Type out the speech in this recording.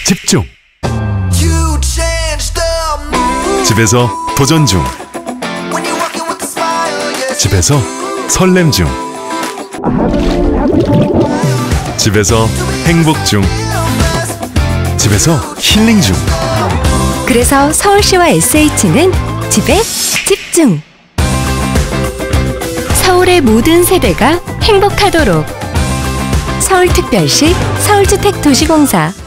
집중. 집에서 도전 중. 집에서 설렘 중. 집에서 행복 중. 집에서 힐링 중. 그래서 서울시와 SH는 집에 집중. 서울의 모든 세대가 행복하도록. 서울특별시 서울주택도시공사.